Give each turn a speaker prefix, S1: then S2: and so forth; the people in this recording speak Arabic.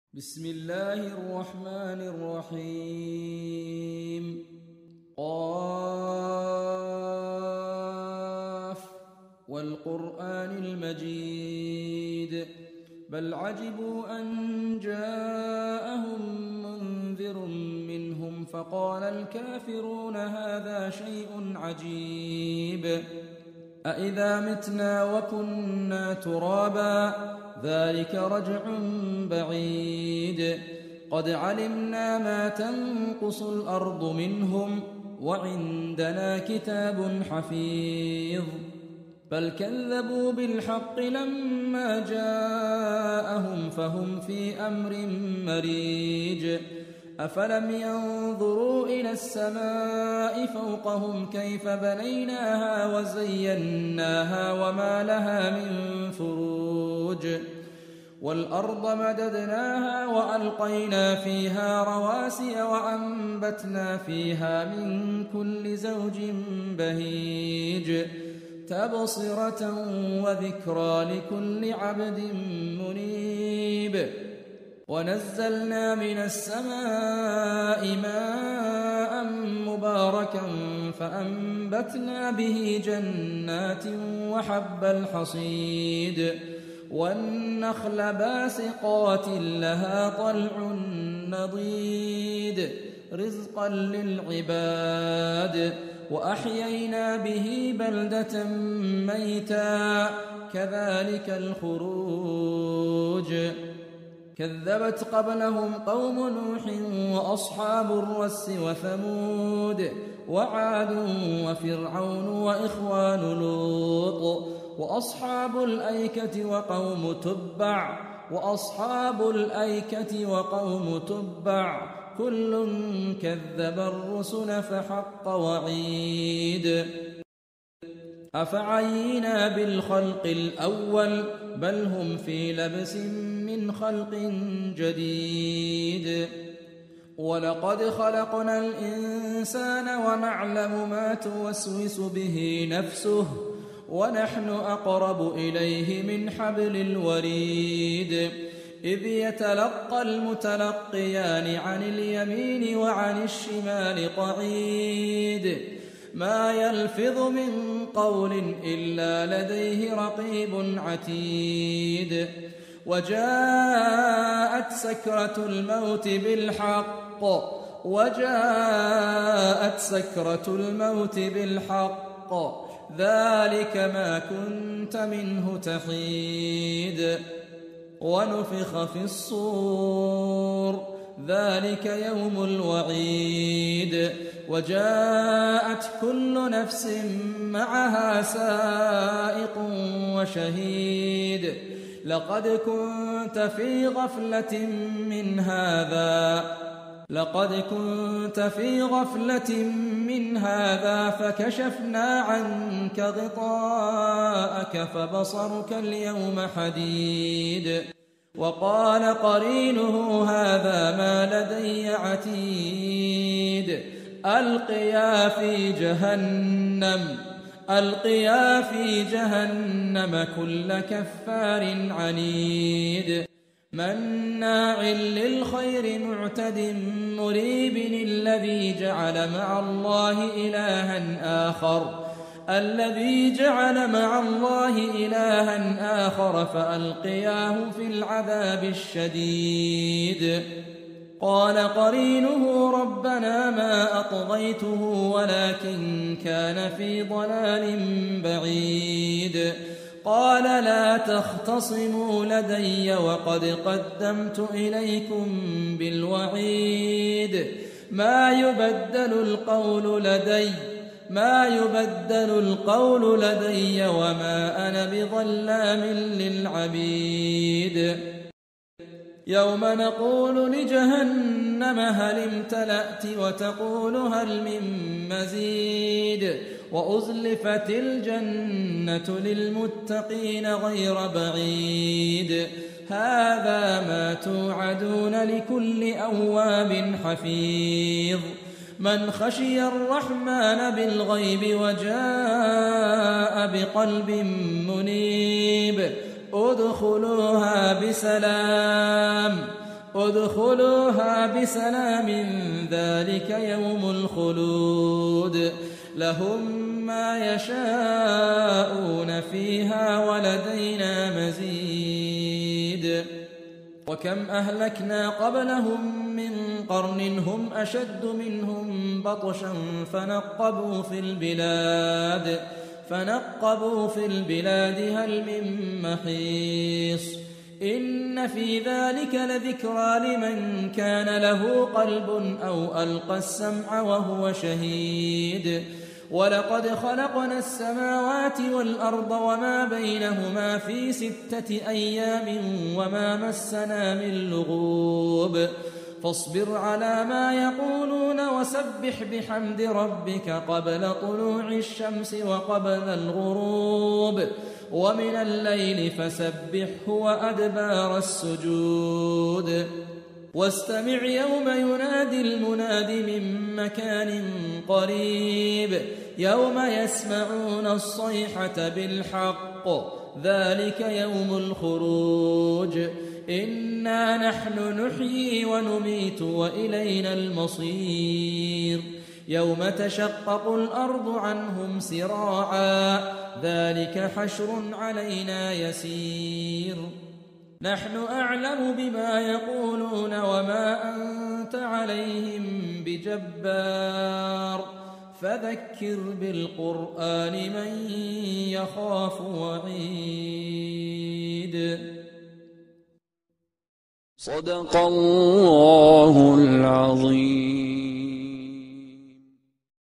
S1: بسم الله الرحمن الرحيم قاف والقرآن المجيد بل عجبوا أن جاءهم منذر منهم فقال الكافرون هذا شيء عجيب أإذا متنا وكنا ترابا ذلك رجع بعيد قد علمنا ما تنقص الأرض منهم وعندنا كتاب حفيظ بل كذبوا بالحق لما جاءهم فهم في أمر مريج أفلم ينظروا إلى السماء فوقهم كيف بنيناها وزيناها وما لها من فروج والأرض مددناها وألقينا فيها رواسي وأنبتنا فيها من كل زوج بهيج تبصرة وذكرى لكل عبد منيب ونزلنا من السماء ماء مباركا فأنبتنا به جنات وحب الحصيد والنخل باسقات لها طلع نضيد رزقا للعباد وأحيينا به بلدة ميتا كذلك الخروج كذبت قبلهم قوم نوح وأصحاب الرس وثمود وعاد وفرعون وإخوان لوط وأصحاب الأيكة وقوم تبع كل كذب الرسل فحق وعيد أفعينا بالخلق الأول بل هم في لبس من خلق جديد ولقد خلقنا الإنسان ونعلم ما توسوس به نفسه ونحن أقرب إليه من حبل الوريد إذ يتلقى المتلقيان عن اليمين وعن الشمال قعيد ما يلفظ من قول إلا لديه رقيب عتيد وجاءت سكرة الموت بالحق ذلك ما كنت منه تحيد ونفخ في الصور ذلك يوم الوعيد وجاءت كل نفس معها سائق وشهيد لقد كنت في غفلة من هذا فكشفنا عنك غطاءك فبصرك اليوم حديد وقال قرينه هذا ما لدي عتيد ألقيا في جهنم كل كفار عنيد مناع للخير معتد مريب الذي جعل مع الله إلها آخر فألقياه في العذاب الشديد قال قرينه ربنا ما أطغيته ولكن كان في ضلال بعيد قال لا تختصموا لدي وقد قدمت إليكم بالوعيد ما يبدل القول لدي وما أنا بظلام للعبيد يوم نقول لجهنم هل امتلأت وتقول هل من مزيد وأزلفت الجنة للمتقين غير بعيد هذا ما توعدون لكل أواب حفيظ من خشي الرحمن بالغيب وجاء بقلب منيب ادخلوها ادخلوها بسلام ذلك يوم الخلود لهم ما يشاءون فيها ولدينا مزيد وكم أهلكنا قبلهم من قرن هم أشد منهم بطشا فنقبوا في البلاد هل من محيص إن في ذلك لذكرى لمن كان له قلب أو ألقى السمع وهو شهيد ولقد خلقنا السماوات والأرض وما بينهما في 6 أيام وما مسنا من لغوب فاصبر على ما يقولون وسبح بحمد ربك قبل طلوع الشمس وقبل الغروب ومن الليل فسبحه وأدبار السجود واستمع يوم ينادي المناد من مكان قريب يوم يسمعون الصيحة بالحق ذلك يوم الخروج إنا نحن نحيي ونميت وإلينا المصير يوم تشقق الأرض عنهم سراعا ذلك حشر علينا يسير نحن أعلم بما يقولون وما أنت عليهم بجبار فذكر بالقرآن من يخاف وعيد
S2: صدق الله العظيم.